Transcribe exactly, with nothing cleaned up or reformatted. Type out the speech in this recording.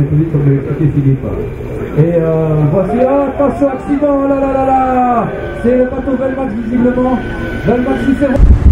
plus vite comme l'expliquait Philippe. Et euh, voici, oh, attention, accident, là là là là, c'est le bateau Velmax visiblement. Velmax, il s'est